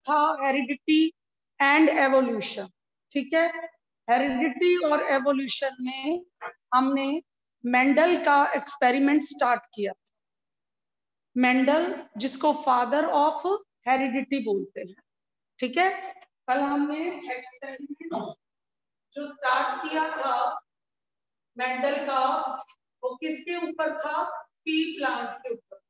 था heredity and evolution, ठीक है। हेरिडिटी और एवोल्यूशन में हमने मेंडल का एक्सपेरिमेंट स्टार्ट किया। मेंडल जिसको फादर ऑफ हेरिडिटी बोलते हैं, ठीक है। कल हमने एक्सपेरिमेंट जो स्टार्ट किया था मेंडल का, वो किसके ऊपर था? पी प्लांट के ऊपर।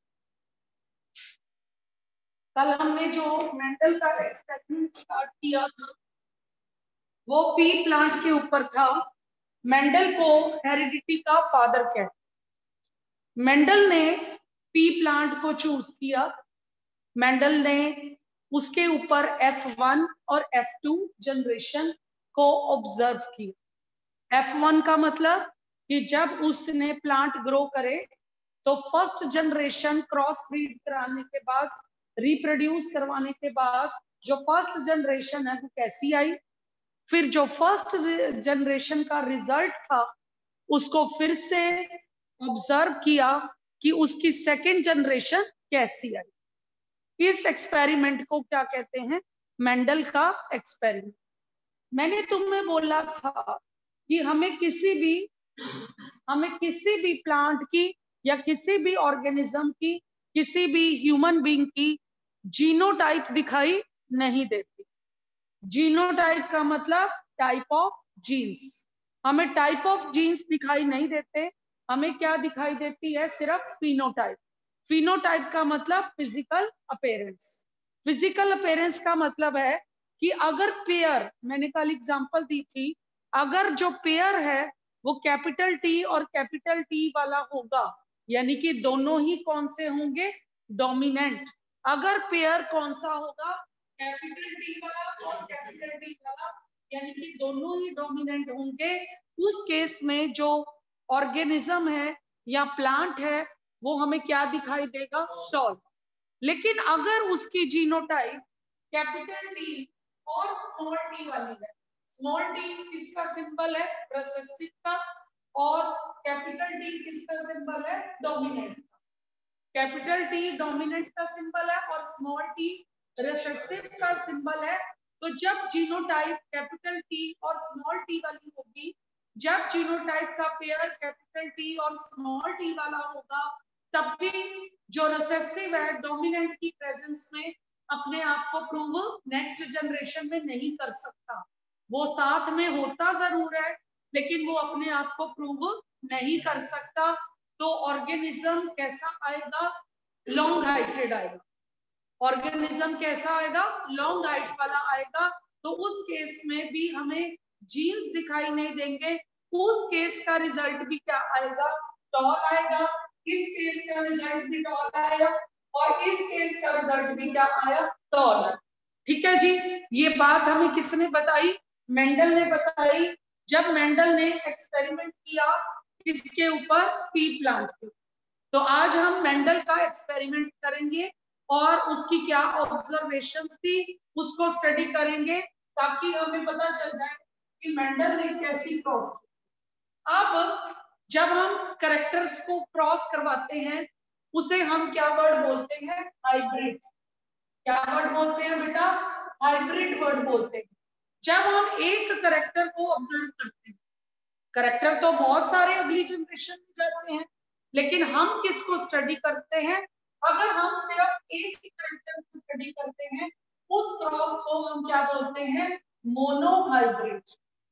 कल हमने जो मेंडल का एक्सपेरिमेंट स्टार्ट किया था वो पी प्लांट के ऊपर था। मेंडल को हेरिडिटी का फादर कहते। मेंडल ने पी प्लांट को चूज किया। मेंडल ने उसके ऊपर F1 और F2 जनरेशन को ऑब्जर्व किया। F1 का मतलब कि जब उसने प्लांट ग्रो करे तो फर्स्ट जनरेशन क्रॉस ब्रीड कराने के बाद, रिप्रोड्यूस करवाने के बाद जो फर्स्ट जनरेशन है वो कैसी आई, फिर जो फर्स्ट जनरेशन का रिजल्ट था उसको फिर से ऑब्जर्व किया कि उसकी सेकेंड जनरेशन कैसी आई। इस एक्सपेरिमेंट को क्या कहते हैं? मेंडल का एक्सपेरिमेंट। मैंने तुम्हें बोला था कि हमें किसी भी प्लांट की या किसी भी ऑर्गेनिज्म की, किसी भी ह्यूमन बीइंग की जीनोटाइप दिखाई नहीं देती। जीनोटाइप का मतलब टाइप ऑफ जीन्स। हमें टाइप ऑफ जीन्स दिखाई नहीं देते, हमें क्या दिखाई देती है? सिर्फ फिनोटाइप। फिनोटाइप का मतलब फिजिकल अपीयरेंस। फिजिकल अपीयरेंस का मतलब है कि अगर पेयर, मैंने कल एग्जांपल दी थी, अगर जो पेयर है वो कैपिटल टी और कैपिटल टी वाला होगा, यानी कि दोनों ही कौन से होंगे? डोमिनेंट। अगर पेयर कौन सा होगा? कैपिटल टी वाला और कैपिटल टी वाला, यानी कि दोनों ही डोमिनेंट होंगे। उस केस में जो ऑर्गेनिज्म है या प्लांट है वो हमें क्या दिखाई देगा? टॉल। लेकिन अगर उसकी जीनोटाइप कैपिटल टी और स्मॉल टी वाली है, स्मॉल टी किसका सिंबल है? रिसेसिव का, और कैपिटल टी किसका सिंबल है? डोमिनेंट का। कैपिटल टी डोमिनेंट का सिंबल है और स्मॉल टी रिसेसिव का सिंबल है। तो जब जीनोटाइप कैपिटल टी और स्मॉल टी वाली होगी, जब जीनोटाइप का पेयर कैपिटल टी और स्मॉल टी वाला होगा, तब भी जो रिसेसिव है डोमिनेंट की प्रेजेंस में अपने आप को प्रूव नेक्स्ट जनरेशन में नहीं कर सकता। वो साथ में होता जरूर है लेकिन वो अपने आप को प्रूव नहीं कर सकता। तो ऑर्गेनिज्म कैसा आएगा? लॉन्ग हाइटेड आएगा। ऑर्गेनिज्म कैसा आएगा? लॉन्ग हाइट वाला आएगा। तो उस केस में भी हमें जीन्स दिखाई नहीं देंगे। उस केस का रिजल्ट भी क्या आएगा? टॉल आएगा। इस केस का रिजल्ट भी टॉल आएगा और इस केस का रिजल्ट भी क्या आया? टॉल। ठीक है जी। ये बात हमें किसने बताई? मेंडल ने बताई। जब मेंडल ने एक्सपेरिमेंट किया किसके ऊपर? पी प्लांट के। तो आज हम मेंडल का एक्सपेरिमेंट करेंगे और उसकी क्या ऑब्जर्वेशंस थी उसको स्टडी करेंगे, ताकि हमें पता चल जाए कि मेंडल ने कैसी क्रॉस की। अब जब हम कैरेक्टर्स को क्रॉस करवाते हैं उसे हम क्या वर्ड बोलते हैं? हाइब्रिड। क्या वर्ड बोलते हैं बेटा? हाइब्रिड वर्ड बोलते हैं। जब हम एक कैरेक्टर को ऑब्जर्व करते हैं, कैरेक्टर तो बहुत सारे अगली जनरेशन में जाते हैं, लेकिन हम किसको स्टडी करते हैं? अगर हम सिर्फ एक ही कैरेक्टर को स्टडी करते हैं, उस क्रॉस को हम क्या बोलते हैं? Monohybrid.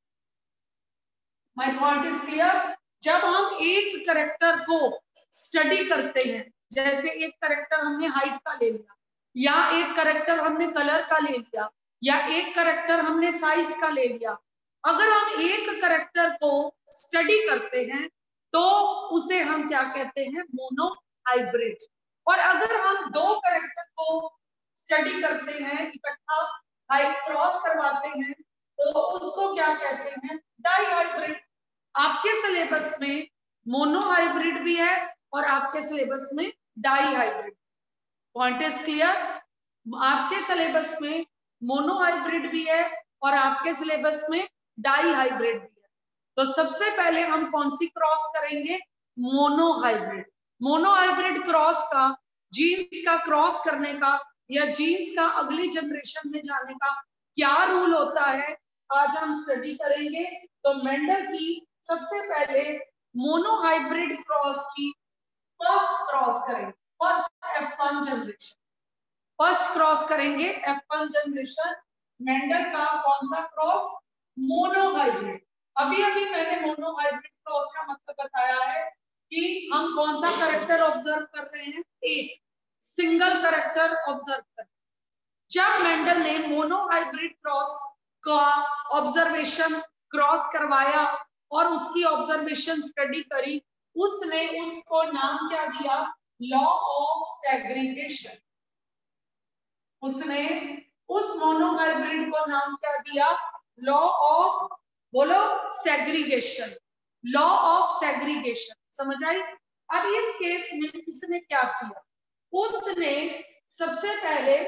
My point is clear. जब हम एक कैरेक्टर को स्टडी करते हैं, जैसे एक कैरेक्टर हमने हाइट का ले लिया, या एक कैरेक्टर हमने कलर का ले लिया, या एक कैरेक्टर हमने साइज का ले लिया, अगर हम एक कैरेक्टर को स्टडी करते हैं तो उसे हम क्या कहते हैं? मोनोहाइब्रिड। और अगर हम दो कैरेक्टर को स्टडी करते हैं इकट्ठा, हाइट क्रॉस करवाते हैं, तो उसको क्या कहते हैं? डाइहाइब्रिड। आपके सिलेबस में मोनोहाइब्रिड भी है और आपके सिलेबस में डाइहाइब्रिड। Point is clear. आपके सिलेबस में मोनोहाइब्रिड भी है और आपके सिलेबस में डाइहाइब्रिड भी है। तो सबसे पहले हम कौन सी क्रॉस करेंगे? मोनोहाइब्रिड। मोनोहाइब्रिड क्रॉस का, जीन्स का क्रॉस करने का या जीन्स का अगली जनरेशन में जाने का क्या रूल होता है, आज हम स्टडी करेंगे। तो मेंडल की सबसे पहले मोनोहाइब्रिड क्रॉस की फर्स्ट क्रॉस करेंगे, first F1 generation, first cross करेंगे F1 जनरेशन मेंडल का। कौन सा क्रॉस? मोनोहाइब्रिड। अभी अभी मैंने मोनोहाइब्रिड क्रॉस का मतलब बताया है कि हम कौन सा कैरेक्टर ऑब्जर्व कर रहे हैं, एक सिंगल कैरेक्टर ऑब्जर्व कर। जब मेंडल ने मोनोहाइब्रिड क्रॉस का ऑब्जर्वेशन क्रॉस करवाया और उसकी ऑब्जर्वेशन स्टडी करी, उसने उसको नाम क्या दिया? Law of segregation. उसने उस मोनोहाइब्रिड को नाम क्या दिया? लॉ ऑफ, बोलो, सेग्रीगेशन, लॉ ऑफ सेग्रीगेशन। समझ आई? अब इस केस में उसने क्या किया? उसने सबसे पहले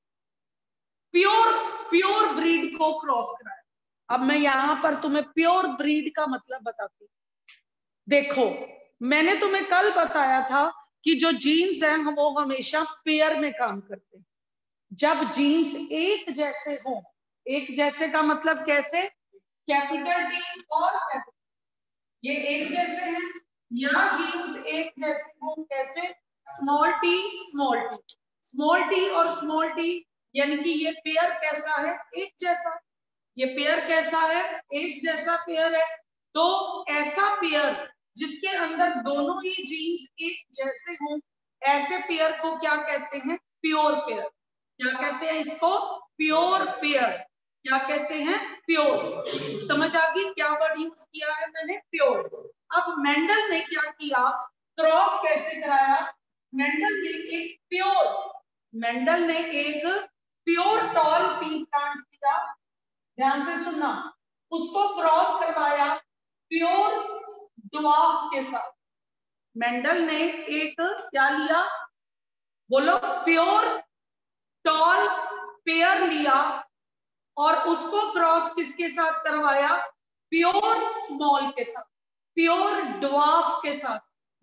प्योर ब्रीड को क्रॉस कराया। अब मैं यहां पर तुम्हें प्योर ब्रीड का मतलब बताती हूँ। देखो, मैंने तुम्हें कल बताया था कि जो जीन्स हैं वो हमेशा पेयर में काम करते हैं। जब जीन्स एक जैसे हो, एक जैसे का मतलब कैसे? कैपिटल टी और कैपिटल, ये एक जैसे हैं, या जीन्स एक जैसे हो कैसे? Small T small T, small T और स्मॉल टी, यानी कि ये पेयर कैसा है? एक जैसा। ये पेयर कैसा है? एक जैसा पेयर है। तो ऐसा पेयर जिसके अंदर दोनों ही जीन्स एक जैसे हों, ऐसे पेयर को क्या कहते हैं? Pure pair. क्या कहते हैं इसको? Pure pair. क्या कहते हैं? प्योर। समझ आ गई क्या वर्ड यूज किया है मैंने? प्योर। अब मेंडल ने क्या किया? क्रॉस कैसे कराया? मेंडल ने एक प्योर टॉल पी प्लांट किया, ध्यान से सुनना, उसको क्रॉस करवाया प्योर ड्वार्फ के साथ। मेंडल ने एक क्या लिया? बोलो, प्योर टॉल पेयर लिया और उसको क्रॉस किसके साथ करवाया? प्योर स्मॉल के साथ, प्योर ड्वार्फ के साथ,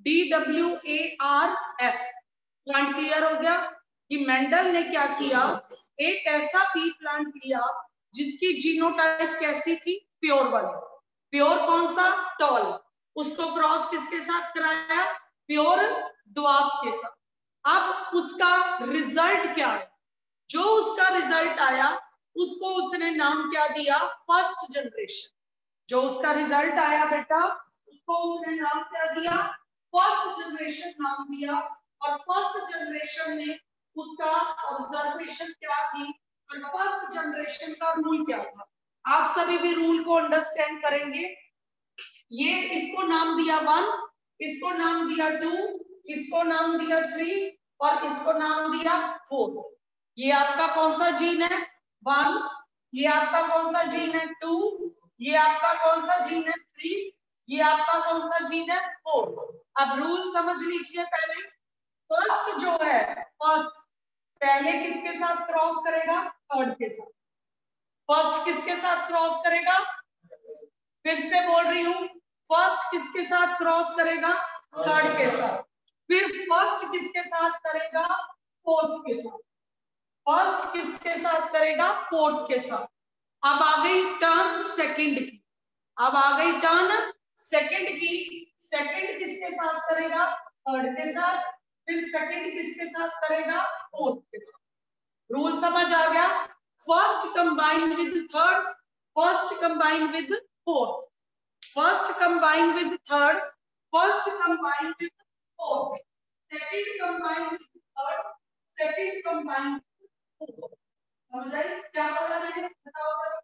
DWARF। पॉइंट क्लियर हो गया कि मेंडल ने क्या किया? एक ऐसा पी प्लांट लिया जिसकी जीनोटाइप कैसी थी? प्योर वाली। प्योर कौन सा? टॉल। उसको क्रॉस किसके साथ कराया? प्योर ड्वार्फ के साथ। अब उसका रिजल्ट क्या है? जो उसका रिजल्ट आया उसको उसने नाम क्या दिया? First generation. जो उसका रिजल्ट आया बेटा, उसको उसने नाम क्या दिया? फर्स्ट जनरेशन नाम दिया। और फर्स्ट जनरेशन में उसका ऑब्जर्वेशन क्या थी? और फर्स्ट जनरेशन का रूल क्या था? आप सभी भी रूल को अंडरस्टैंड करेंगे। ये इसको नाम दिया 1, इसको नाम दिया 2, इसको नाम दिया 3 और इसको नाम दिया 4। ये आपका कौन सा जीन है? 1। ये आपका कौन सा जीन है? 2। ये आपका कौन सा जीन है? 3। ये आपका कौन सा जीन है? 4। अब रूल समझ लीजिए। पहले फर्स्ट जो है, फर्स्ट पहले किसके साथ क्रॉस करेगा? थर्ड के साथ। फर्स्ट किसके साथ क्रॉस करेगा? फिर से बोल रही हूं, फर्स्ट किसके साथ क्रॉस करेगा? थर्ड के साथ। फिर फर्स्ट किसके साथ करेगा? फोर्थ के साथ। फर्स्ट किसके साथ करेगा? फोर्थ के साथ। अब आ गई टर्न सेकंड की। अब आ गई टर्न सेकंड की। सेकंड किसके साथ करेगा? थर्ड के साथ। फिर सेकंड किसके साथ करेगा? फोर्थ के साथ। रूल समझ आ गया? First combine with third, first combine with fourth, first combine with third, first combine with fourth, second combine with third, second combine with fourth. समझ आई क्या बोला मैंने? बताओ सर।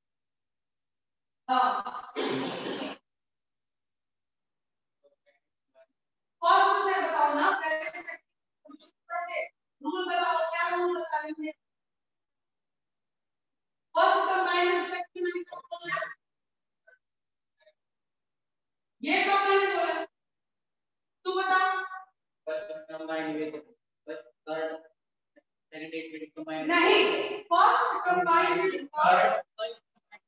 हाँ, फर्स्ट से बताओ ना, पहले से रूल बताओ, क्या रूल बताएंगे? फर्स्ट कंबाइन विद सेकंड मैंने कब बोला? ये कब मैंने बोला? तू बता। First combine with third, second with combine नहीं, first combine with third, first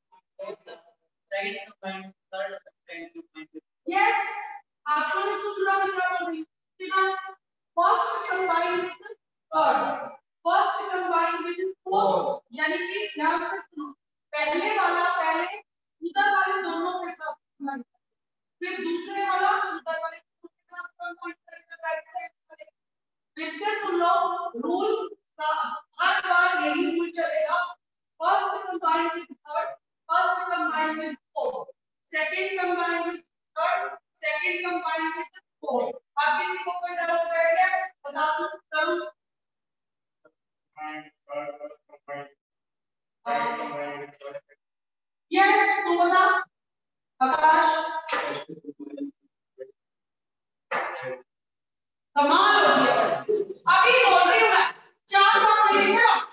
second combine third, second combine with. Yes, आपको नहीं सुन रहा मैं क्या बोल रही हूं? First combine with third, first यानी कि ध्यान से सुनो, पहले वाला पहले उधर वाले दोनों के साथ कंबाइन, फिर दूसरे वाला उधर वाले दोनों के साथ कंबाइन करेगा राइट साइड वाले। फिर से सुन लो, रूल का हर बार यही रूल चलेगा, first combine with third, first combine with fourth, second combine with third, second combine with fourth. अब किसी को कोई डाउट रह गया बता दो, करूं? यस, तू बता आकाश। कमाल हो गया बस। अभी बोल रही हूं मैं, 4 बार मैंने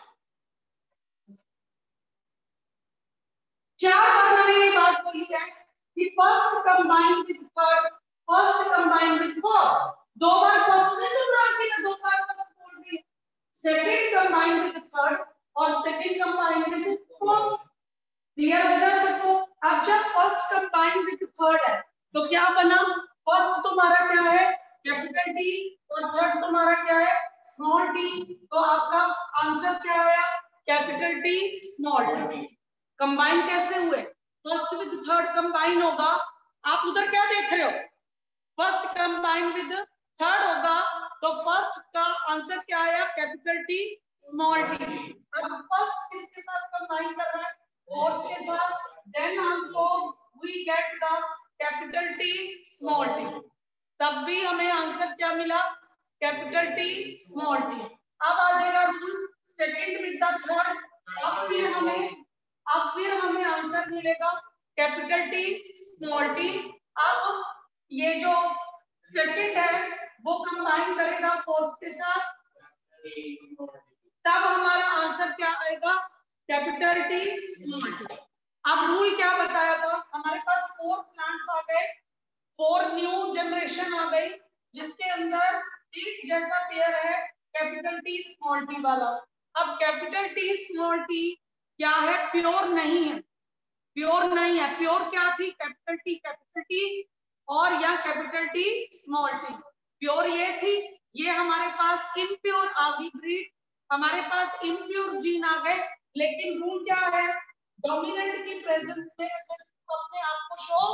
ये बात बोली है कि first combine with third, first combine with fourth. 2 बार फर्स्ट में सुन रहा कि मैं 2 बार फर्स्ट बोल रही हूं, सेकंड कंबाइन विद थर्ड और second combine with fourth. Clear हो गया सबको? अब जब फर्स्ट कंबाइन विद थर्ड है तो क्या बना, फर्स्ट तुम्हारा क्या है कैपिटल टी और थर्ड तुम्हारा क्या है स्मॉल टी, तो आपका आंसर क्या आया capital T small T. Combine कैसे हुए, फर्स्ट विद थर्ड कंबाइन होगा, आप उधर क्या देख रहे हो, फर्स्ट कंबाइन विद थर्ड होगा तो फर्स्ट का आंसर क्या आया कैपिटल टी स्मॉल टी। अब फर्स्ट किसके साथ कंबाइन कर रहा है फोर्थ के साथ, then also we get the capital T small T, तब भी हमें आंसर क्या मिला कैपिटल टी स्मॉल टी। अब आ जाएगा rule second with the third, अब फिर हमें आंसर मिलेगा कैपिटल टी स्मॉल टी। अब ये जो सेकंड है वो कंबाइन करेगा फोर्थ के साथ, तब हमारा आंसर क्या आएगा कैपिटल टी स्मॉल टी। अब रूल क्या बताया था, हमारे पास 4 प्लांट्स आ गए, 4 न्यू जनरेशन आ गई जिसके अंदर एक जैसा पेयर है कैपिटल टी स्मॉल टी वाला। अब कैपिटल टी स्मॉल टी क्या है, प्योर नहीं है, प्योर नहीं है, प्योर क्या थी कैपिटल टी और या capital T small T, pure ये थी, ये हमारे पास इम्प्योर आ गई ब्रीड, हमारे पास इम्प्योर जीन आ गए। लेकिन रूल क्या है, डोमिनेंट की प्रेजेंस में अपने आप को शो,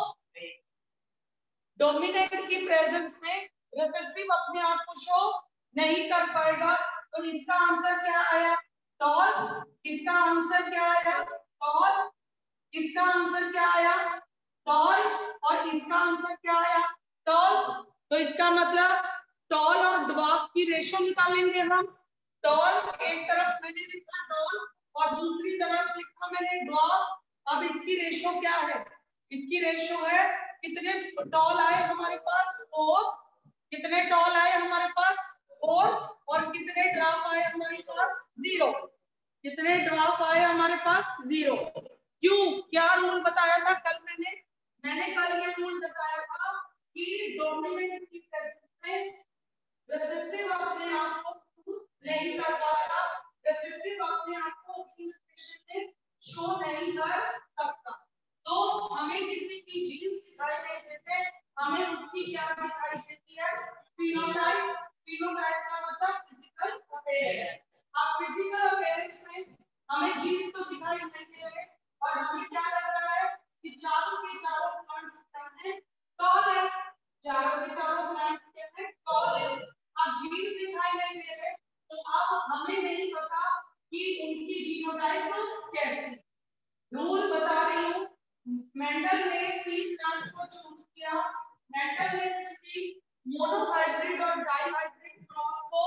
डोमिनेंट की प्रेजेंस में रिसेसिव अपने आप को शो नहीं कर पाएगा, तो इसका आंसर क्या आया टॉल, इसका आंसर क्या आया टॉल, इसका आंसर क्या आया टॉल और इसका आंसर क्या आया टॉल। तो इसका मतलब टॉल और ड्वार्फ की रेशो निकालेंगे हम, टॉल एक तरफ मैंने लिखा टॉल और दूसरी तरफ लिखा मैंने ड्वार्फ। अब इसकी रेशो क्या है, इसकी रेशो है कितने टॉल आए हमारे पास 4, कितने टॉल आए हमारे पास 4 और कितने ड्वार्फ आए हमारे पास 0, कितने ड्वार्फ आए हमारे पास 0। क्यों, क्या रूल बताया था कल मैंने कल ये रूल बताया था कि डोमिनेंट की प्रेजेंस में रिसेसिव अपने आप को नहीं कर पाता, रिसेसिव अपने आप को इस सिचुएशन में शो नहीं कर सकता, तो हमें किसी की जीन दिखाई नहीं देते, हमें उसकी क्या दिखाई देती है फिनोटाइप, फिनोटाइप का मतलब फिजिकल अपीयरेंस। अब फिजिकल अपीयरेंस में हमें जीन तो दिखाई नहीं दे रहे और हमें क्या लग रहा है कि चारों के चारों प्लांट्स क्या हैं टॉल है, चारों के चारों प्लांट्स क्या हैं टॉल है। अब जीन दिखाई नहीं दे रहे तो अब हमें नहीं पता कि उनकी जीनोटाइप कैसी, रूल बता रही हूँ, मेंडल ने 3 प्लांट्स को चूज किया, मेंडल ने इसकी मोनोहाइब्रिड और डाइहाइब्रिड क्रॉस को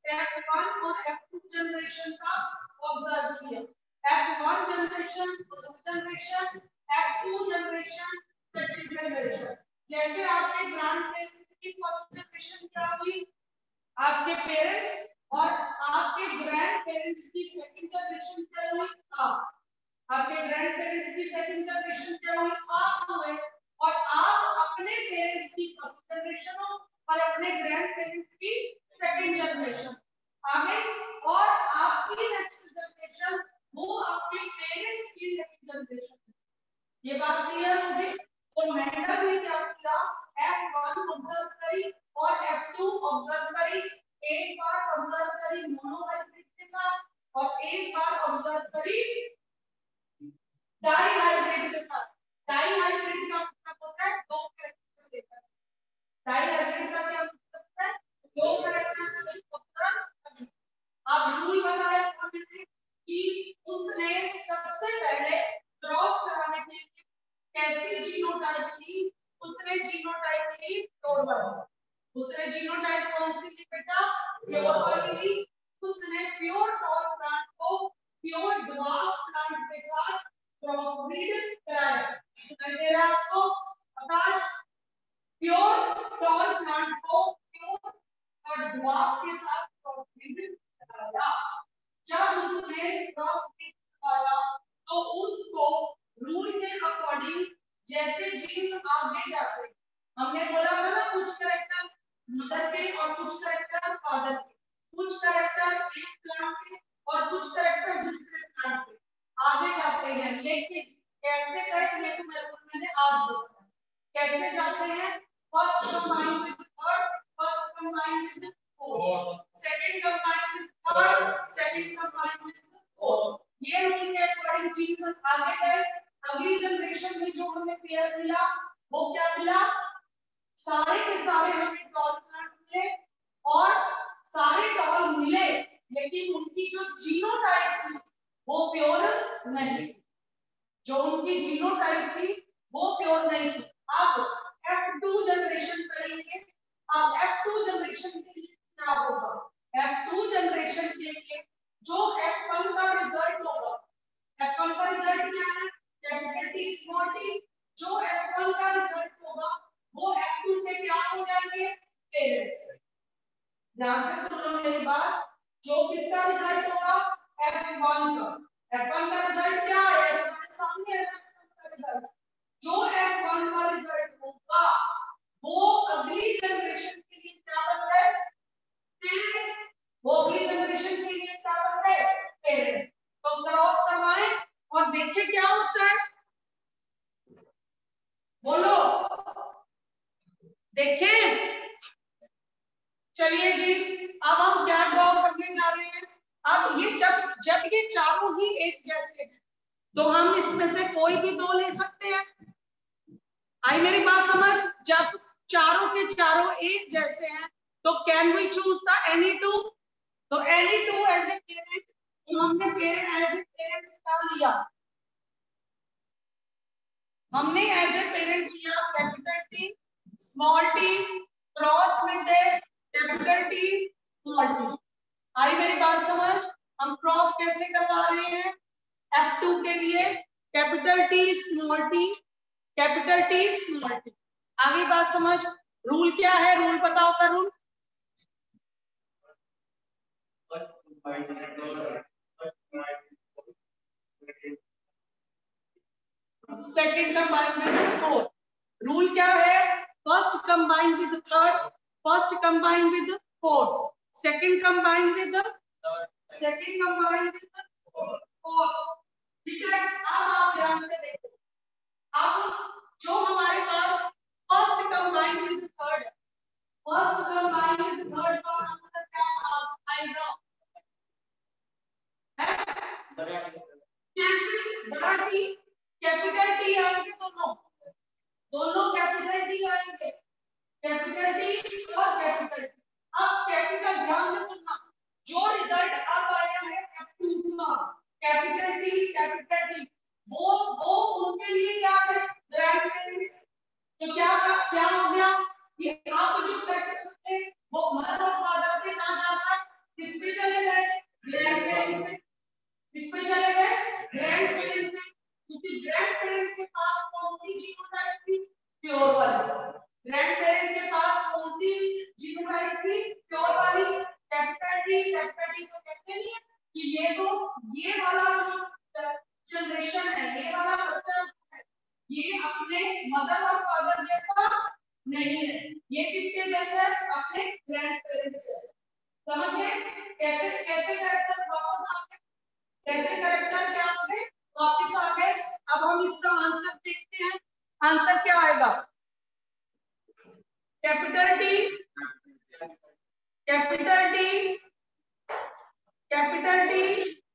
F1 और F2 जनरेशन का ऑब्जर्व किया, F1 generation, first generation, F2 generation, second generation. जैसे आपके ग्रैंड पेरेंट्स की फर्स्ट जनरेशन क्या हुई, आपके पेरेंट्स और आपके ग्रैंड पेरेंट्स की सेकंड जनरेशन क्या हुई आपके ग्रैंड पेरेंट्स की सेकंड जनरेशन क्या हुई आप हुए, और आप अपने पेरेंट्स की फर्स्ट जनरेशन हो और अपने ग्रैंड पेरेंट्स की सेकंड जनरेशन आगे, और आपकी नेक्स्ट जनरेशन वो आपके पेरेंट्स की सेकंड जनरेशन। ये बात क्लियर हो गई। तो मेंडल ने क्या किया, F1 ऑब्जर्व करी और F2 ऑब्जर्व करी, एक बार ऑब्जर्व करी मोनोहाइब्रिड के साथ, और एक बार ऑब्जर्व करी डाई हाइब्रिड के साथ। डाई हाइब्रिड का मतलब होता है दो कैरेक्टर्स लेकर। डाई हाइब्रिड का क्या मतलब होता है? दो कैरेक्टर्स लेकर। अब रूल बताया हमने कि उसने सबसे पहले क्रॉस कराने के लिए कैसी जीनोटाइप ली? उसने जीनोटाइप ली प्योर वाली। उसने जीनोटाइप कौन सी ली बेटा? प्योर वाली ली। उसने प्योर टॉल प्लांट को प्योर ड्वार्फ प्लांट के साथ क्रॉस ब्रीड कराया। सुनाई दे रहा है आपको आकाश? प्योर टॉल प्लांट को प्योर और ड्वार्फ के साथ क्रॉस ब्रीड कराया। जब उसने क्रॉस ब्रीड कराया तो उसको रूल के अकॉर्डिंग जैसे जीन्स आगे जाते, हमने बोला था ना कुछ कैरेक्टर मदर के और कुछ कैरेक्टर फादर के, कुछ कैरेक्टर एक प्लांट के और कुछ कैरेक्टर दूसरे प्लांट के आगे जाते हैं। लेकिन कैसे गए ये तो मैंने आज बताया। कैसे जाते हैं? First combine with third, first combine with fourth, second combine with third, second combine with fourth. ये रूल के अकॉर्डिंग जीन्स आगे गए। अगली जनरेशन में जो हमें पेयर मिला वो क्या मिला? सारे के सारे हमें टॉल प्लांट मिले और सारे टॉल मिले, लेकिन उनकी जो जीनोटाइप थी वो प्योर नहीं थी। जो उनकी जीनोटाइप थी वो प्योर नहीं थी। अब F2 जनरेशन करेंगे। अब F2 जनरेशन के लिए क्या होगा? F2 जनरेशन के लिए जो F1 का रिजल्ट होगा, F1 का रिजल्ट क्या है? Capital T small T. जो F1 का रिजल्ट होगा वो F2 के क्या हो जाएंगे? पेरेंट्स। ध्यान से सुन लो मेरी बात। जो किसका रिजल्ट होगा? F1 का। F1 का रिजल्ट क्या है? तुम्हारे सामने है F1 का रिजल्ट। जो F1 का रिजल्ट होगा वो अगली जनरेशन के लिए क्या बन रहा है? पेरेंट्स। वो अगली जनरेशन के लिए क्या बन रहा है? पेरेंट्स। तो क्रॉस करवाएं और देखें क्या होता है। बोलो देखें। चलिए जी, अब हम क्या ड्रॉ करने जा रहे हैं? अब ये जब जब ये चारों ही एक जैसे हैं तो हम इसमें से कोई भी दो ले सकते हैं। आई मेरी बात समझ? जब चारों के चारों एक जैसे हैं तो can we choose the any two? तो any two as a parent, तो हमने पेरेंट एज ए पेरेंट्स क्या लिया? हमने एज ए पेरेंट लिया capital T small T cross with capital T small T. आई मेरी बात समझ? हम क्रॉस कैसे करवा रहे हैं? F2 के लिए capital T small T, capital T small T. आगे बात समझ? रूल क्या है? रूल बताओ का rule. Second combine with fourth. Rule क्या है? First combine with third, first combine with fourth, second combine with second combine with fourth. ठीक है? अब आप ध्यान से देखो। अब जो हमारे पास first combine with third, first combine with third का आंसर क्या आएगा? कैसे? बड़ा टी कैपिटल टी आएंगे दोनों, दोनों कैपिटल टी आएंगे, कैपिटल टी और कैपिटल टी। अब कैपिटल ध्यान से सुनना, जो रिजल्ट अब आया है F2 का कैपिटल टी वो उनके लिए क्या है? Grandparents. तो क्या हो गया? ये आप जो कैरेक्टर्स थे वो मदर और फादर के ना जाकर किस पे चले गए? ग्रैंड पेरेंट्स पे। किस पे चले गए? ग्रैंड पेरेंट्स पे। क्योंकि ग्रैंड पेरेंट्स के पास कौन सी जीनोटाइप थी? प्योर वाली। ग्रैंड पेरेंट के पास कौन सी जीनोटाइप थी? प्योर वाली। कैपिटल टी को कहते हैं कि ये वाला जो जनरेशन है, ये वाला बच्चा है, ये अपने मदर और फादर जैसा नहीं है, ये किसके जैसा है? अपने ग्रैंड पेरेंट्स जैसा। समझे? कैसे कैसे कैरेक्टर वापस आ गए? कैसे कैरेक्टर क्या आ गए? वापस आ गए। अब हम इसका आंसर देखते हैं। आंसर क्या आएगा? Capital T, capital T, capital T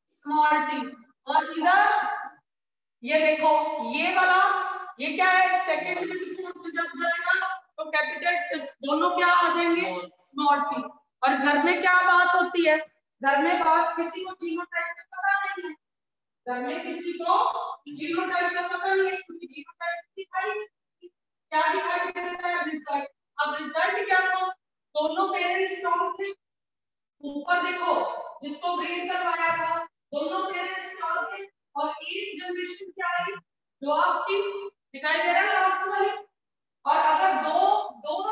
ये देखो ये वाला, ये क्या है, सेकंड विद फोर्थ जब जाएगा तो कैपिटल दोनों क्या आ जाएंगे, स्मॉल टी। और घर में क्या बात होती है, घर में बात किसी को जीनोटाइप का पता नहीं है, घर में किसी को जीनोटाइप का पता नहीं है, क्योंकि जीनोटाइप दिखाई क्या दिखाई दे रहा है, रिजल्ट। अब रिजल्ट क्या था, दोनों पेरेंट्स डॉग थे, ऊपर देखो जिसको ब्रीड करवाया था दोनों पेरेंट्स डॉग थे, और एक जनरेशन क्या आई, ड्वार्फ की, दिखाई दे रहा है लास्ट वाली। और अगर दो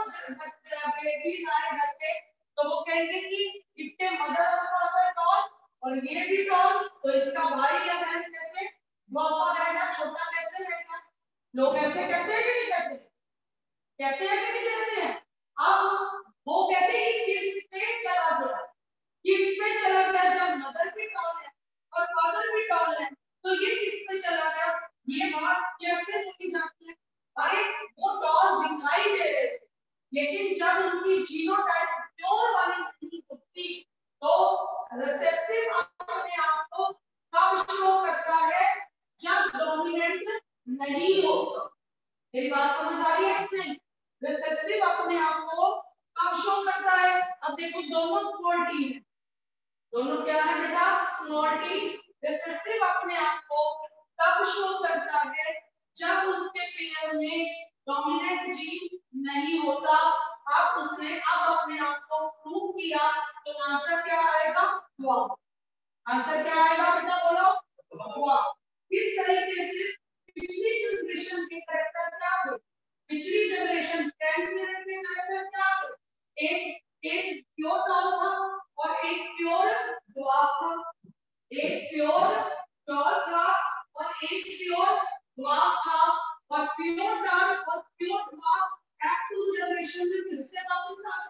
बेबीज आए घर पे तो वो कहेंगे कि इसके मदर और फादर टॉल और ये भी टॉल, तो इसका भाई या बहन कैसे ड्वार्फ रहेगा, छोटा कैसे रहेगा। लोग ऐसे कहते हैं कि नहीं कहते, कहते हैं कि नहीं कहते हैं। अब वो कहते हैं कि किस पे चला गया, किस पे चला गया, जब मदर भी टॉल है और फादर भी टॉल है तो ये किस पे चला गया, ये बात कैसे बोली जाती है। अरे वो टॉल दिखाई दे रहे थे, लेकिन जब उनकी जीनोटाइप प्योर वाली नहीं होती तो रिसेसिव अपने आप को कब शो करता है, जब डोमिनेंट नहीं होता। मेरी बात समझ आ रही है कि नहीं, रिसेसिव अपने आप को कब शो करता है। अब देखो दोनों स्मॉल टी है, दोनों क्या है बेटा, स्मॉल टी। रिसेसिव अपने आप को तब शो करता है जब उसके पेयर में डोमिनेंट जीन नहीं होता। अब उसने अब अपने आप को प्रूव किया, तो आंसर क्या आएगा, ड्वार्फ। आंसर क्या आएगा बेटा, बोलो, ड्वार्फ। इस तरीके से पिछली जनरेशन के कैरेक्टर क्या थे, पिछली जनरेशन ग्रैंडपेरेंट के कैरेक्टर क्या थे, एक प्योर टॉल था और एक प्योर ड्वार्फ था, एक प्योर टॉल था और एक प्योर ड्वार्फ था। और प्योर टॉल और प्योर ड्वार्फ F2 जनरेशन में फिर से वापस आ गए,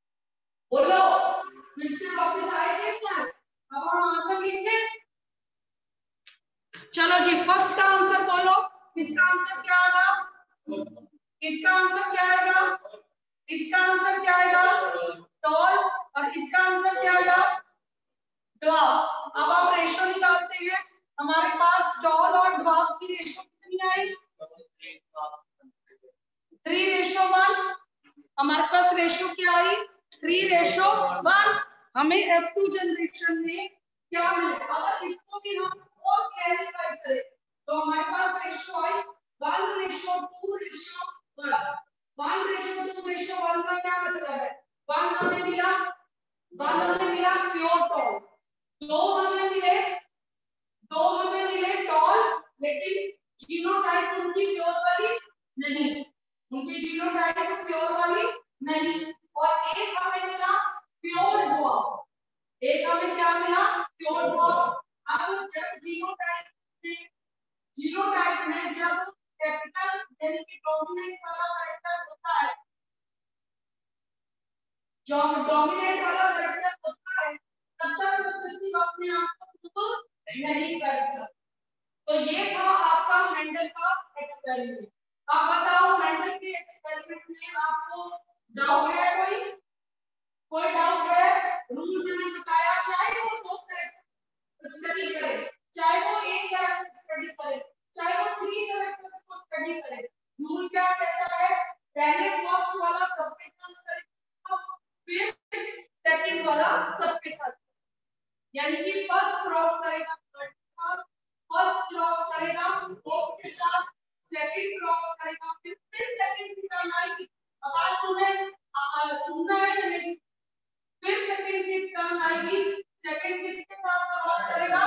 बोलो फिर से वापस आए क्या। अब हम आंसर लिखे, चलो जी फर्स्ट का आंसर बोलो, इसका आंसर क्या आएगा, इसका आंसर क्या आएगा, इसका आंसर क्या आएगा, टॉल, और इसका आंसर क्या आएगा, ड्वार्फ। अब आप रेशो निकालते हैं, हमारे पास टॉल और ड्वार्फ की रेशो कितनी आई, 3:1। हमारे पास रेशो क्या आई, 3:1। हमें F2 जनरेशन में क्या मिले, अगर इसको भी हम और क्लैरिफाई करें तो हमारे पास रेशो आई 1:2:1। 1:2:1 का क्या मतलब है, 1 हमें मिला, 1 हमें मिला प्योर टॉल, 2 हमें मिले, 2 हमें मिले टॉल, लेकिन जीनोटाइप उनकी प्योर वाली नहीं, उनकी जीनोटाइप प्योर वाली नहीं। और एक हमें मिला प्योर ड्वार्फ, एक हमें क्या मिला, प्योर ड्वार्फ। अब जब जीनोटाइप में जब कैपिटल यानी कि डोमिनेंट वाला कैरेक्टर होता है, जो डोमिनेंट वाला कैरेक्टर होता है तब तक रिसेसिव अपने आप को प्रूव नहीं कर सकता। तो ये था आपका मेंडल का एक्सपेरिमेंट। अब बताओ मेंडल के एक्सपेरिमेंट में आपको डाउट है, कोई डाउट है, रूल मैंने बताया, चाहे वो 2 कैरेक्टर स्टडी करे, चाहे वो 1 कैरेक्टर स्टडी करे, चाहे वो 3 कैरेक्टर्स को स्टडी करे, रूल क्या कहता है, पहले फर्स्ट वाला सबके साथ करेगा, फिर सेकंड वाला सबके साथ, यानी कि फर्स्ट क्रॉस करेगा थर्ड के साथ, फर्स्ट क्रॉस करेगा फोर्थ के साथ, सेकंड क्रॉस करेगा फिर सेकंड की टर्न आएगी, आवाज तुम्हें सुनना है या नहीं, फिर सेकंड की टर्न आएगी, सेकंड किसके साथ क्रॉस करेगा,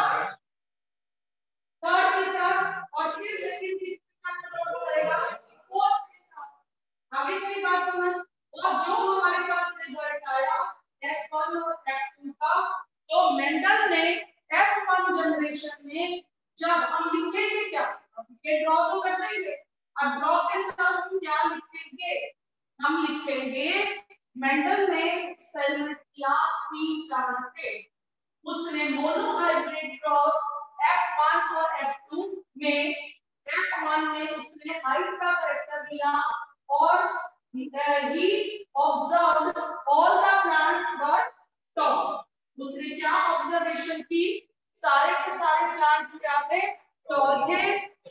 थर्ड के साथ, और फिर सेकंड किसके साथ क्रॉस करेगा, फोर्थ के साथ। आगे की बात समझ। और जो हमारे पास रिजल्ट आया F1 और F2 का, तो मेंडल ने F1 जनरेशन में जब हम लिखेंगे क्या, ये ड्रॉ तो कर देंगे, अब ड्रॉ के साथ हम क्या लिखेंगे, हम लिखेंगे मेंडल ने एक्सपेरिमेंट किया पी प्लांट पे, उसने मोनो हाइब्रिड क्रॉस F1 और F2 में, F1 में उसने हाइट का कैरेक्टर दिया और he observed all the plants were tall। उसने क्या ऑब्जर्वेशन की, सारे के सारे प्लांट्स क्या थे, टॉल थे।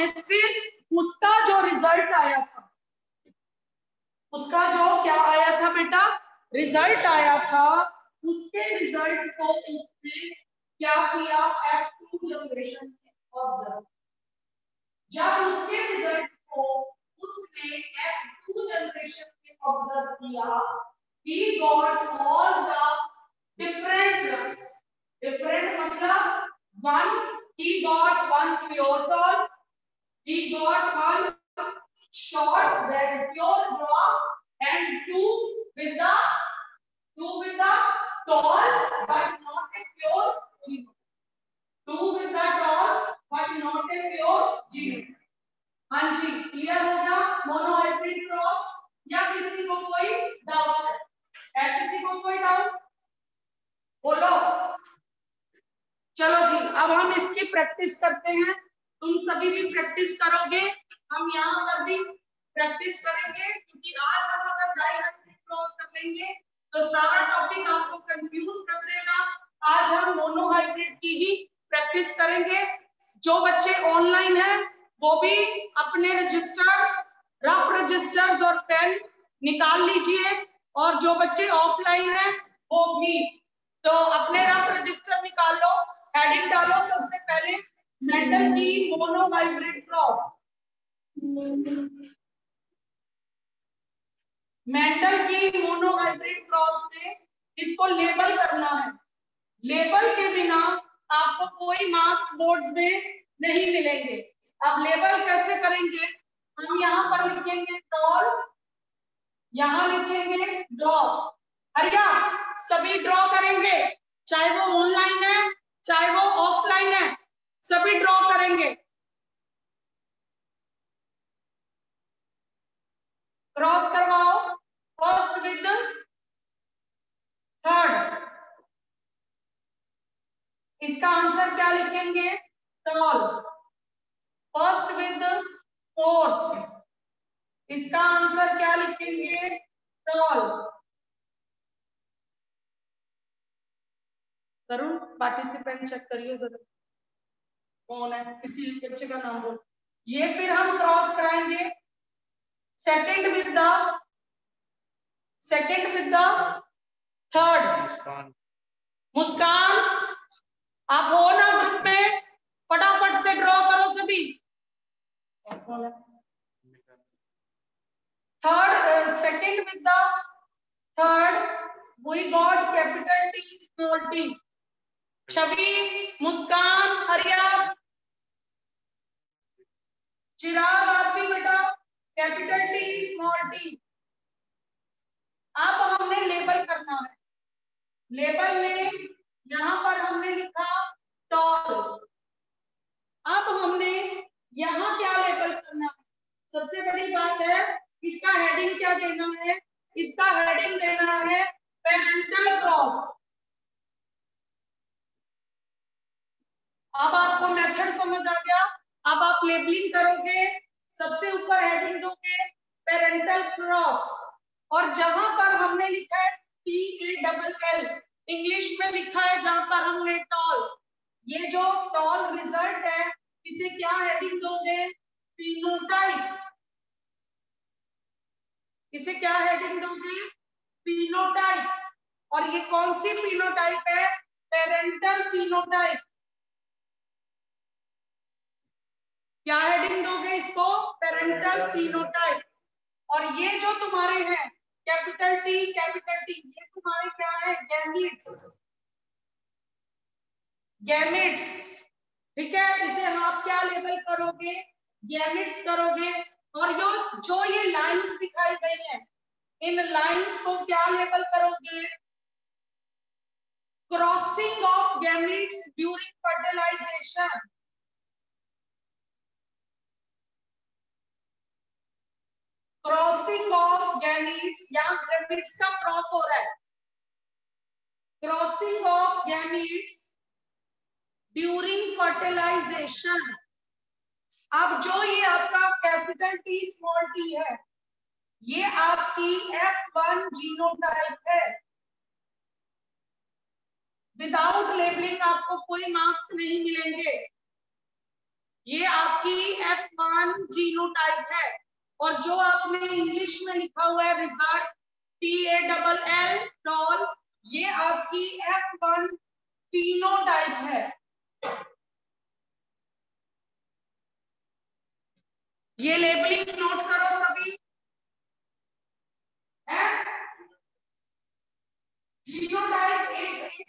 में फिर उसका जो रिजल्ट आया था, उसका जो क्या आया था बेटा, रिजल्ट आया था, उसके रिजल्ट को उसने क्या किया, F2 जनरेशन में ऑब्जर्व। जब उसके रिजल्ट को उसने F2 जनरेशन में ऑब्जर्व किया, he got all the different drugs. Different मतलब one, he got one pure tol, he got one short then pure drop, and two with the tall but not a pure gene. Two with the tall but not a pure gene. हाँ जी, clear हो गया monohybrid cross, या किसी को कोई doubt है किसी को कोई डाउट बोलो। चलो जी, अब हम इसकी प्रैक्टिस करते हैं, तुम सभी भी प्रैक्टिस करोगे, हम यहाँ पर भी प्रैक्टिस करेंगे, क्योंकि आज हम अगर डाइहाइब्रिड क्रॉस कर लेंगे तो सारा टॉपिक आपको कंफ्यूज कर देगा। आज हम मोनोहाइब्रिड की ही प्रैक्टिस करेंगे। जो बच्चे ऑनलाइन हैं वो भी अपने रजिस्टर्स, रफ रजिस्टर्स और पेन निकाल लीजिए, और जो बच्चे ऑफलाइन हैं वो भी तो अपने रफ रजिस्टर निकाल लो, हेडिंग डालो सबसे पहले मेटल की मोनोहाइब्रिड क्रॉस। मेटल की मोनोहाइब्रिड क्रॉस में इसको लेबल करना है, लेबल के बिना आपको कोई मार्क्स बोर्ड्स में नहीं मिलेंगे। अब लेबल कैसे करेंगे, हम यहाँ पर लिखेंगे टॉल, यहाँ लिखेंगे ड्रॉप। हरिया सभी ड्रॉ करेंगे, चाहे वो ऑनलाइन है चाहे वो ऑफलाइन है, सभी ड्रॉ करेंगे। क्रॉस करवाओ, फर्स्ट विद थर्ड, इसका आंसर क्या लिखेंगे, टॉल। फर्स्ट विद फोर्थ, इसका आंसर क्या लिखेंगे, टॉल। तरुण पार्टिसिपेंट चेक करिए उधर कौन है, किसी बच्चे का नाम बोलो। ये फिर हम क्रॉस कराएंगे second with the third. Muskaan आप हो ना ग्रुप में, फटाफट से ड्रॉ करो सभी। Third second with the third we got capital T small T. Chhavi, Muskaan, Hariya, Chirag आप भी बेटा कैपिटल टी स्मॉल टी। अब हमने लेबल करना है, लेबल में यहाँ पर हमने लिखा टॉल। अब हमने यहाँ क्या लेबल करना है, सबसे बड़ी बात है इसका हेडिंग क्या देना है, इसका हेडिंग देना है पेरेंटल क्रॉस। अब आपको मेथड समझ आ गया, अब आप लेबलिंग करोगे, सबसे ऊपर हेडिंग दोगे पेरेंटल क्रॉस, और जहां पर हमने लिखा है TALL, इंग्लिश में लिखा है जहां पर हमने टॉल, ये जो टॉल रिजल्ट है इसे क्या हेडिंग दोगे, फिनोटाइप। इसे क्या हेडिंग दोगे, फिनोटाइप। और ये कौन सी फिनोटाइप है, पेरेंटल फिनोटाइप। क्या हेडिंग दोगे इसको, पेरेंटल फिनोटाइप। और ये जो तुम्हारे हैं कैपिटल टी, ये तुम्हारे क्या है, गैमेट्स, गैमेट्स। ठीक है, इसे आप क्या लेबल करोगे, गैमेट्स करोगे। और जो ये लाइंस दिखाई गई हैं, इन लाइंस को क्या लेबल करोगे, crossing of gametes during fertilisation. Crossing of gametes, यहाँ गैमेट्स का क्रॉस हो रहा है, crossing of gametes during fertilisation. अब जो ये आपका कैपिटल टी स्मॉल टी है, ये आपकी F1 जीनोटाइप है। विदाउट लेबलिंग आपको कोई मार्क्स नहीं मिलेंगे। ये आपकी F1 जीनोटाइप है। और जो आपने इंग्लिश में लिखा हुआ है रिजल्ट TALL टॉल, ये आपकी F1 फिनोटाइप है। ये लेबलिंग नोट करो सभी। जीनोटाइप एक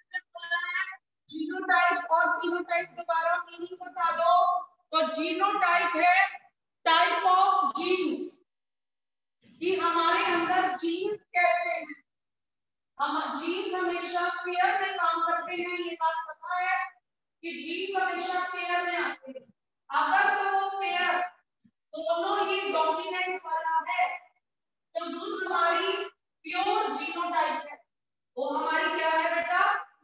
जीनोटाइप और फिनोटाइप दोबारा मीनिंग बता दो। तो जीनोटाइप है टाइप ऑफ जीन्स, कि हमारे अंदर जीन्स कैसे हैं। हम जीन्स हमेशा पेयर में काम करते हैं, ये बात पता है कि जीन्स हमेशा पेयर में आते हैं। अगर तो पेयर दोनों ही डोमिनेंट वाला है तो जो हमारी प्योर जीनोटाइप है वो हमारी क्या है बेटा,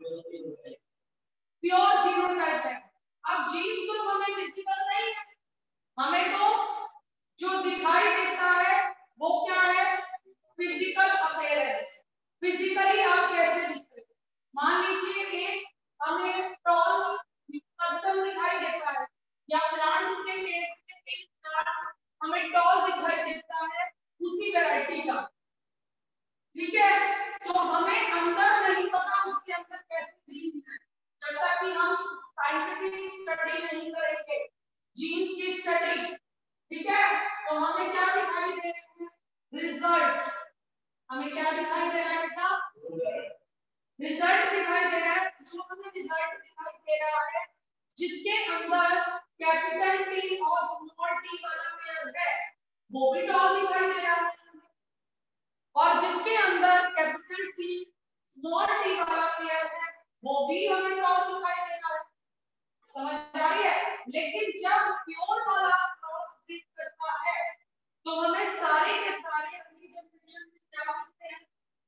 प्योर जीनोटाइप है। अब जीन्स तो हमें विजिबल नहीं है, हमें तो जो दिखाई देता है वो क्या है, फिजिकल अपीयरेंस। फिजिकली आप कैसे दिखते हो, मान लीजिए एक हमें टॉल पर्सन दिखाई देता है या प्लांट्स के केस में एक प्लांट हमें टॉल दिखाई देता है उसी वैरायटी का, ठीक है। तो हमें अंदर नहीं पता उसके अंदर कैसी जीन्स है, जब तक कि हम साइंटिफिक स्टडी नहीं करेंगे जीन्स की स्टडी, ठीक है। तो हमें क्या दिखाई दे रहे हैं, रिजल्ट। हमें क्या दिखाई दे रहा है बेटा, रिजल्ट दिखाई दे रहा है। जो हमें रिजल्ट दिखाई दे रहा है जिसके अंदर कैपिटल टी और स्मॉल टी वाला पेयर है वो भी टॉल दिखाई दे रहा है, और जिसके अंदर कैपिटल टी स्मॉल टी वाला पेयर है वो भी हमें टॉल दिखाई दे रहा है। समझ आ रही है। लेकिन जब प्योर वाला क्रॉस ब्रीड करता है तो हमें सारे के सारे अगली जनरेशन में क्या मिलते हैं,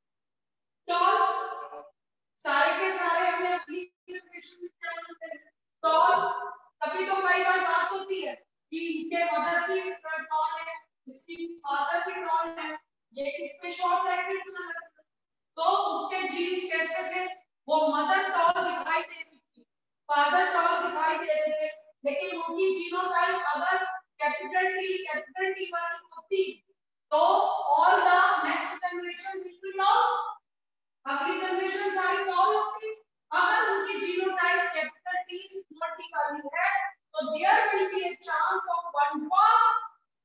टॉल। सारे के सारे हमें अगली जनरेशन में क्या मिलते हैं, टॉल। तभी तो कई बार बात होती है कि इनके मदर की टॉल है, इसकी फादर की टॉल है, ये इस पे शॉर्ट लैंग्वेज चल रहा है। तो उसके जीन्स कैसे थे, वो मदर टॉल दिखाई दे रही थी, फादर टॉल दिखाई दे रहे थे, लेकिन उनकी जीनोटाइप अगर कैपिटल टी वाली होती तो all the next generation will be tall, अगली जनरेशन सारी टॉल होती। अगर उनकी genotype capital T small T वाली है तो there will be a chance of one dwarf,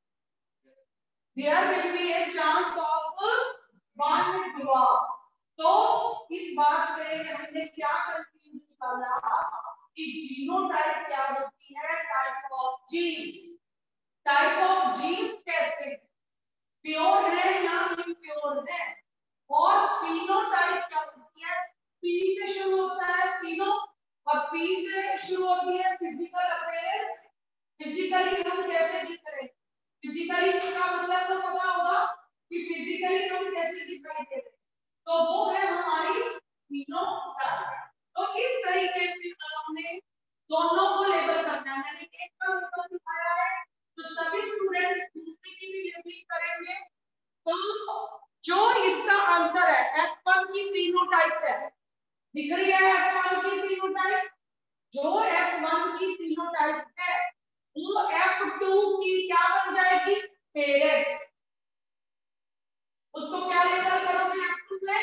there will be a chance of one dwarf. तो इस बात से हमने क्या कंक्लूजन निकाला कि जीनोटाइप क्या होती है, type of genes. Type of genes कैसे, प्योर है या इम्प्योर है। और फिनोटाइप क्या होती है, पी से शुरू होता है फिनो, और पी से शुरू होती है फिजिकल अपीयरेंस। फिजिकली हम कैसे दिख रहे हैं, फिजिकली का मतलब तो पता होगा कि फिजिकली हम कैसे दिखाई दे रहे हैं, तो वो है हमारी फिनोटाइप। तो इस तरीके से हमने दोनों को लेबल करना है। मैंने एक का लेबल दिखाया है तो सभी स्टूडेंट्स दूसरे की भी लेबलिंग करेंगे। तो जो इसका आंसर है F1 की फिनोटाइप है, दिख रही है F1 की फिनोटाइप, जो F1 की फिनोटाइप है वो F2 की क्या बन जाएगी, पेरेंट। उसको क्या लेबल करोगे F2 में,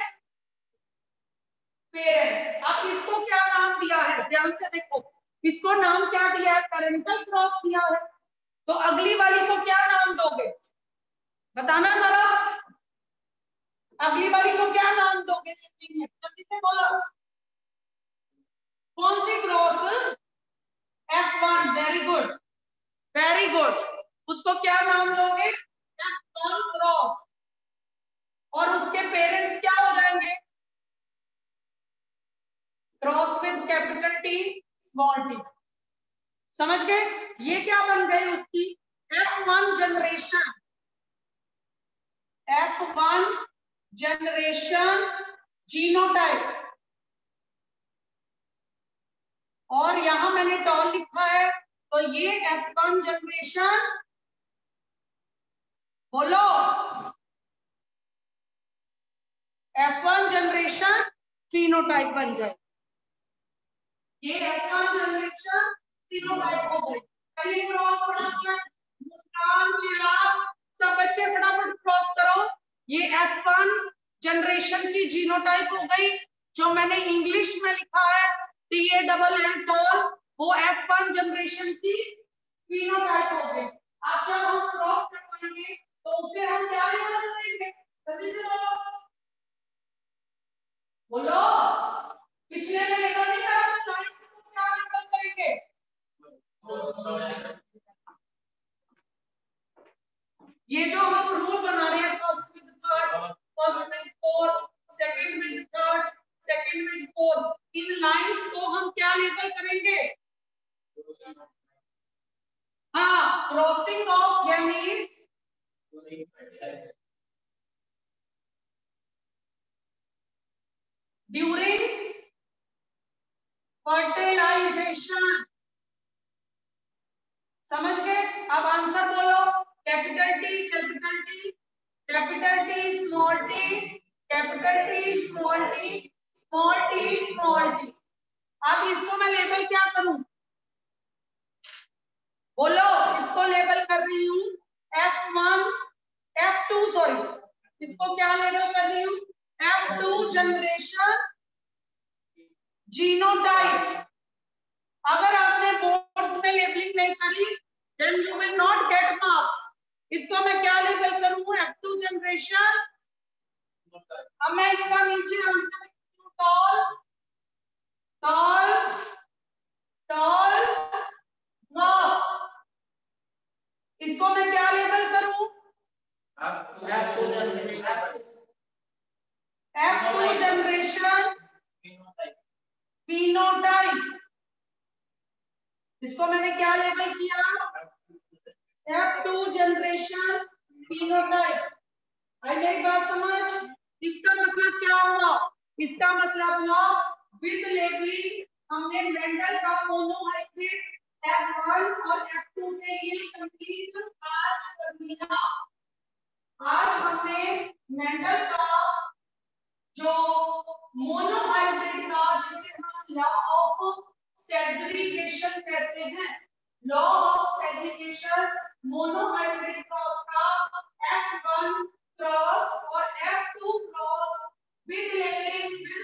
पेरेंट। अब इसको क्या नाम दिया है, ध्यान से देखो, इसको नाम क्या दिया है, पैरेंटल क्रॉस दिया है। तो अगली वाली को क्या नाम दोगे, बताना जरा, अगली वाली को क्या नाम दोगे, जल्दी से बोलो। कौन सी cross, F1, very good, very good. उसको क्या नाम दोगे, F1 क्रॉस, और उसके पेरेंट्स क्या हो जाएंगे, cross with capital T small T. समझ गए, ये क्या बन गई उसकी F1 generation, F1 generation genotype. और यहां मैंने टॉल लिखा है तो ये F1 जनरेशन, बोलो, F1 जनरेशन फिनोटाइप बन जाए। ये F1 जनरेशन फिनोटाइप हो गई। चलिए क्रॉस फटाफट, मुस्कान, चिराग, सब बच्चे फटाफट क्रॉस करो। ये F1 जनरेशन की जीनोटाइप हो गई, जो मैंने इंग्लिश में लिखा है TALL टॉल, वो F1 जनरेशन की फिनोटाइप हो गई। अब जब हम क्रॉस करवाएंगे तो उसे हम क्या लेबल करेंगे? जल्दी से बोलो, बोलो। पिछले में लेबल नहीं करा तो लाइंस को क्या लेबल करेंगे? ये जो हम रूल बना रहे हैं, first with third, first with fourth, second with third, second with fourth, इन लाइंस को हम क्या लेबल करेंगे? हाँ, crossing of gametes during fertilisation. समझ गए? अब आंसर बोलो। Capital T, capital T, capital T, small T, capital T, small T, small T, small T. अब इसको मैं लेबल क्या करूं? बोलो, इसको लेबल कर रही हूं F1, F2, सॉरी, इसको क्या लेबल कर रही हूं? F2 generation genotype. अगर आपने बोर्ड्स में लेबलिंग नहीं करी, then you will not get marks. इसको मैं क्या लेबल करूं? F2 generation. अब मैं इसका नीचे आंसर लिखती हूं, टॉल, टॉल, टॉल, नॉफ। इसको मैं क्या लेबल करूं? F2 generation phenotype. इसको मैंने क्या लेबल किया? F2 generation phenotype. आई मेरी बात समझ? इसका मतलब क्या हुआ? इसका मतलब हुआ विद लेबलिंग हमने मेंडल का मोनोहाइब्रिड F1 और F2 के लिए कंप्लीट आज कर लिया। आज हमने मेंडल का जो मोनोहाइब्रिड था, जिसे हम लॉ ऑफ सेग्रीगेशन कहते हैं, law of segregation, monohybrid cross का F1 क्रॉस और F2 क्रॉस विद लेबलिंग